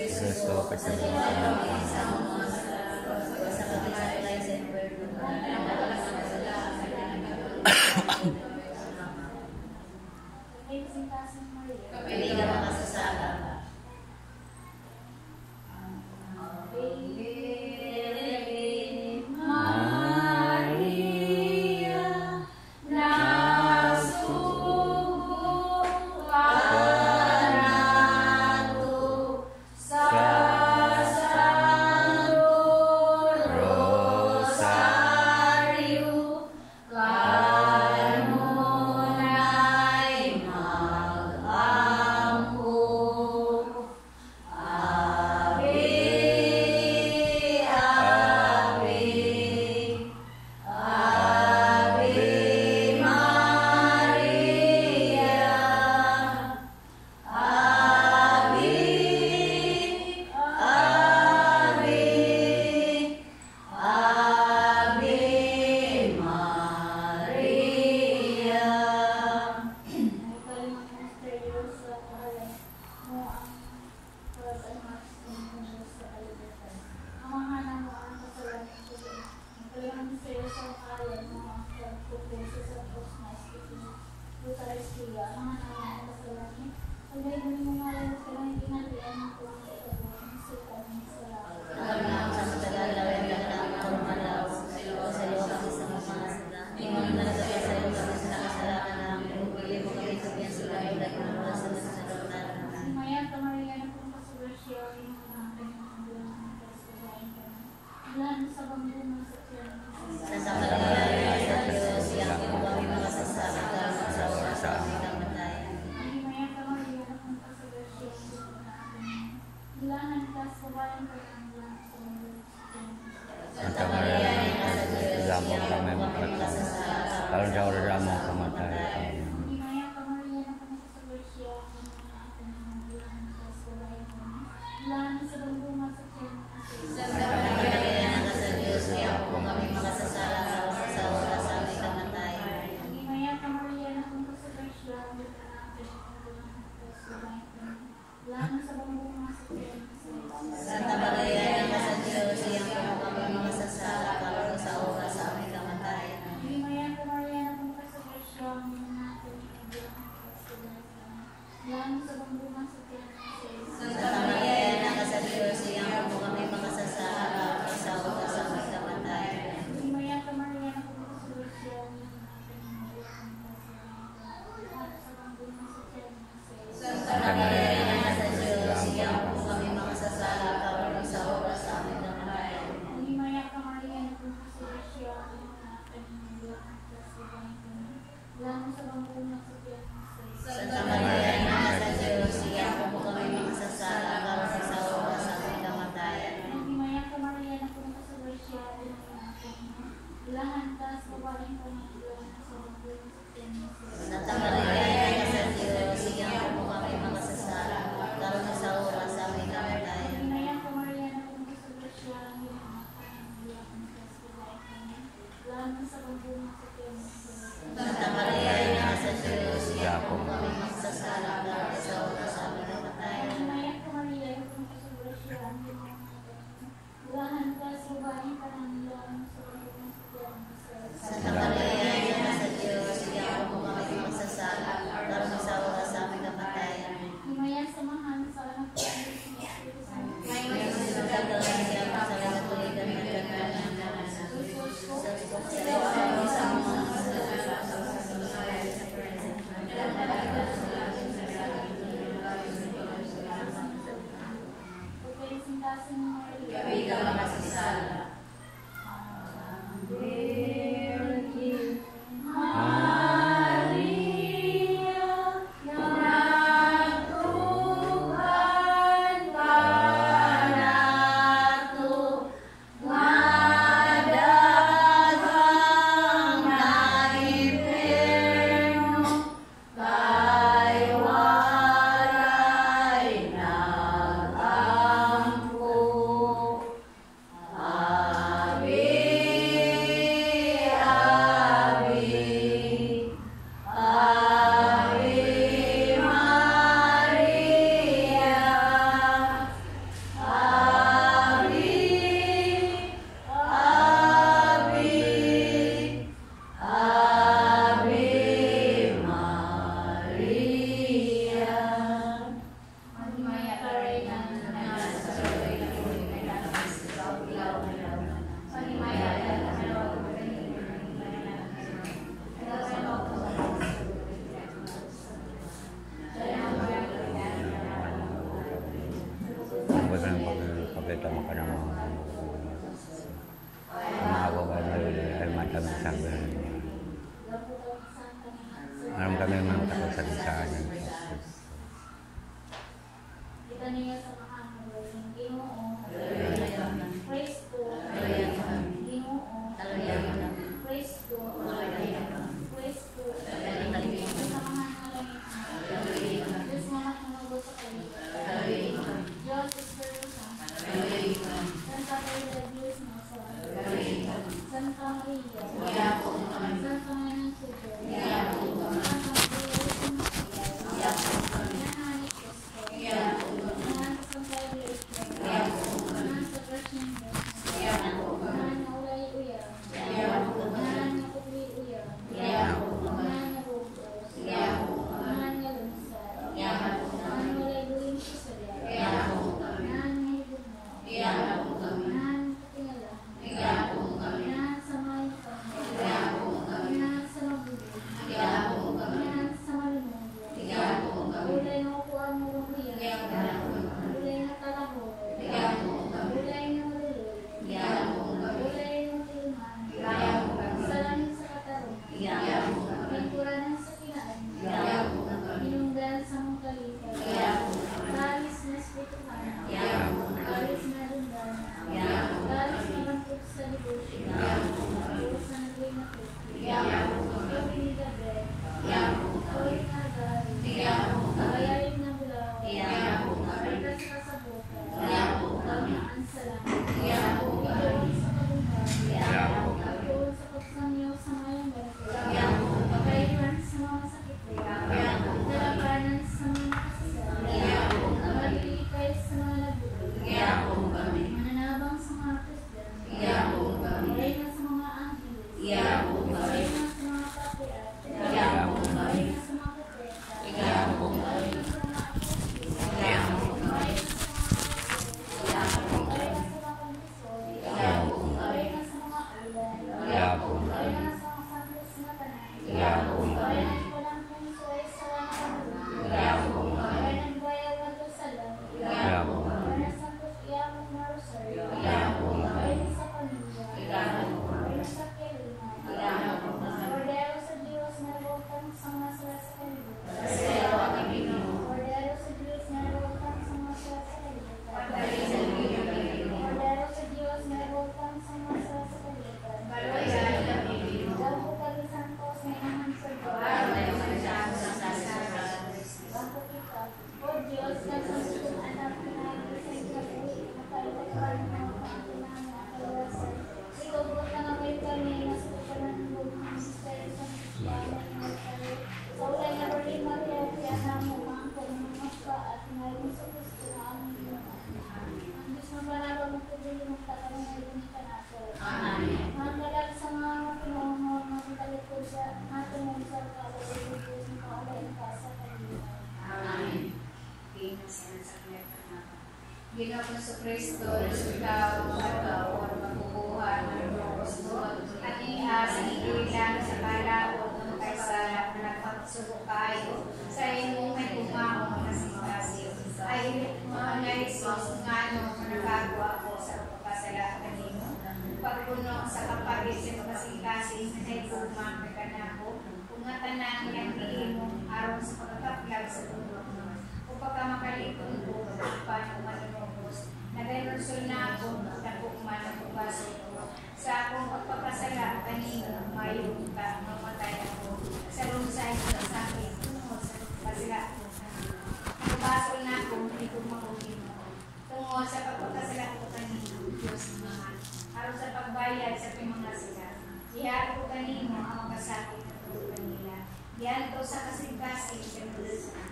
Gusto kita kalau jauh dari among kamatay. Huwag ka ng pagkita mo ka ng mga umawa ka na ay matamang sabi niya. Alam kami mga kapagsalitaan ng Diyos. Kita niya sa mga Ginoo, praise to, Ginoo, praise to, praise to, sa mga nalangit, Diyos mga tumugot sa kanila, Diyos is Jerusalem, Santa Maria Diyos Mosa, Santa Maria, Santa Maria Ginoong sa Kristo, ikaw at magkukuha ng gusto at ihasa ilang sa kalawot ng kaysa nagpagsubok kayo sa inyong may kumahong kasing-kasing. Ay mga Jesus, nga nung nagagawa ko sa pagpasala kanino, pagpuno sa kapagit sa kasing-kasing ay kumang kakanako, kungatan na ang ilang mo araw sa pagkakaplag sa bundok mo. Upag ka makalitong ko, paano manunubos, nagayunsol na ako, nakukman ang pagpasok ko. Sa akong pagpapasala, kanino, mayroon ka, mamatay ako. Sa rumsay ko sa akin, tungkol sa pagpapasala ko. Nakabasol na ako, hindi ko makuhin mo. Tungkol sa pagpapasala ko kanino, Diyos mga. Araw sa pagbayad sa mga sila. Ihari ko kanino ang makasakit na tulog kanila. Yan to sa kasing-kasing sa mga.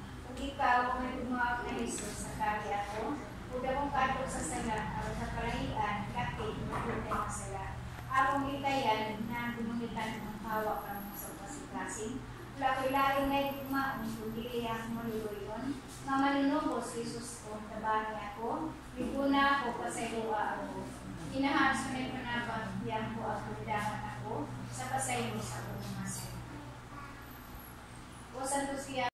Ikaw, may gumawa na Jesus sa kaki ako, huwag akong kato sa sala, araw sa kalahian, lakit, mabuti ang sala. Akong ikayan na gumangitan ng hawak ng sa kasing-kasing, laki-laking na ikumaon, kung hindi ako maluluyon, nga manunubos, Jesus ko, tabahin ako, biguna ako, pasayloa ako. Inahas ko na yung panabang, diyan ko ako, damat ako, sa pasaylo sa kong masaya. O Santo siya,